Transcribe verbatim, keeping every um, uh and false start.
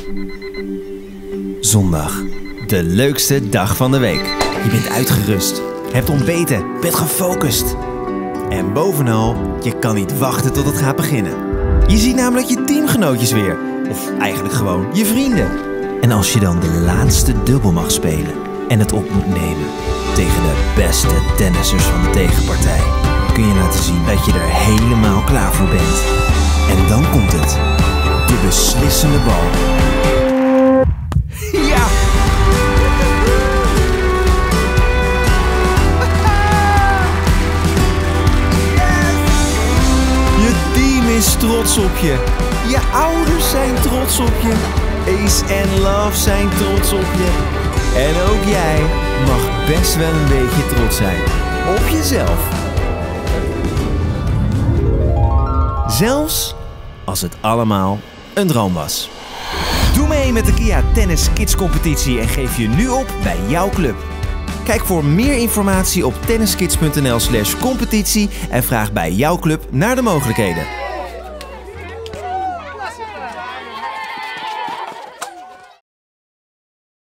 Zondag. De leukste dag van de week. Je bent uitgerust, hebt ontbeten, bent gefocust. En bovenal, je kan niet wachten tot het gaat beginnen. Je ziet namelijk je teamgenootjes weer. Of eigenlijk gewoon je vrienden. En als je dan de laatste dubbel mag spelen en het op moet nemen tegen de beste tennissers van de tegenpartij, kun je laten zien dat je er helemaal klaar voor bent. En dan komt het. De beslissende bal. Ja! Je team is trots op je. Je ouders zijn trots op je. Ace en Love zijn trots op je. En ook jij mag best wel een beetje trots zijn. Op jezelf. Zelfs als het allemaal een droom was. Doe mee met de Kia Tennis Kids competitie en geef je nu op bij jouw club. Kijk voor meer informatie op tenniskids punt n l slash competitie en vraag bij jouw club naar de mogelijkheden.